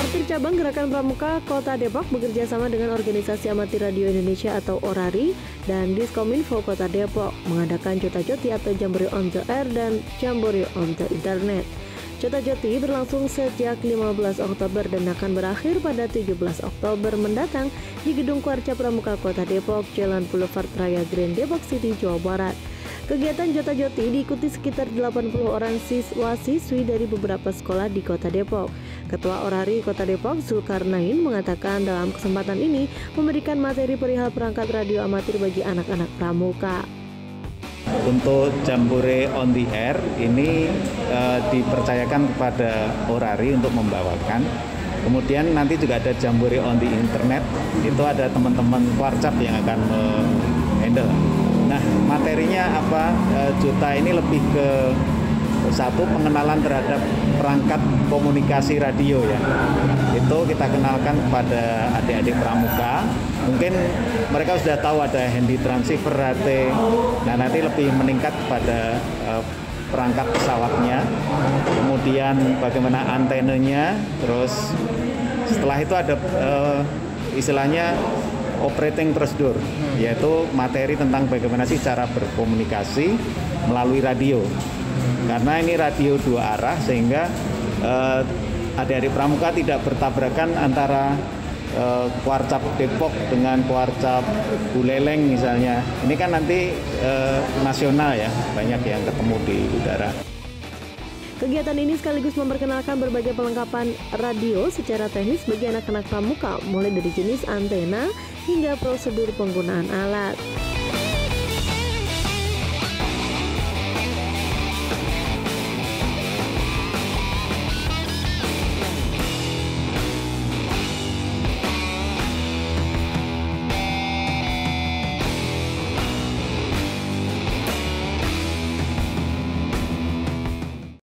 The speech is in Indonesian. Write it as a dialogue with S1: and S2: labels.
S1: Partir Cabang Gerakan Pramuka Kota Depok bekerja sama dengan Organisasi Amatir Radio Indonesia atau ORARI dan Diskominfo Kota Depok mengadakan Jota Joti atau Jamboree on the Air dan Jamboree on the Internet. Jota Joti berlangsung sejak 15 Oktober dan akan berakhir pada 17 Oktober mendatang di Gedung Kwarca Pramuka Kota Depok, Jalan Boulevard Raya Grand Depok City, Jawa Barat. Kegiatan Jota Joti diikuti sekitar 80 orang siswa-siswi dari beberapa sekolah di Kota Depok. Ketua ORARI Kota Depok, Zulkarnain, mengatakan dalam kesempatan ini memberikan materi perihal perangkat radio amatir bagi anak-anak pramuka.
S2: Untuk Jamboree on the Air ini dipercayakan kepada ORARI untuk membawakan. Kemudian nanti juga ada Jamboree on the Internet, itu ada teman-teman Kwarcap yang akan handle. Nah, materinya apa? Jota ini lebih ke satu, pengenalan terhadap perangkat komunikasi radio ya. Itu kita kenalkan kepada adik-adik pramuka. Mungkin mereka sudah tahu ada handy transceiver HT. Nah, nanti lebih meningkat pada perangkat pesawatnya. Kemudian bagaimana antenanya. Terus setelah itu ada istilahnya operating procedure, yaitu materi tentang bagaimana sih cara berkomunikasi melalui radio. Karena ini radio dua arah sehingga adik-adik pramuka tidak bertabrakan antara Kwarcap Depok dengan Kwarcap Buleleng misalnya. Ini kan nanti nasional ya, banyak yang ketemu di udara.
S1: Kegiatan ini sekaligus memperkenalkan berbagai perlengkapan radio secara teknis bagi anak-anak pramuka, mulai dari jenis antena hingga prosedur penggunaan alat.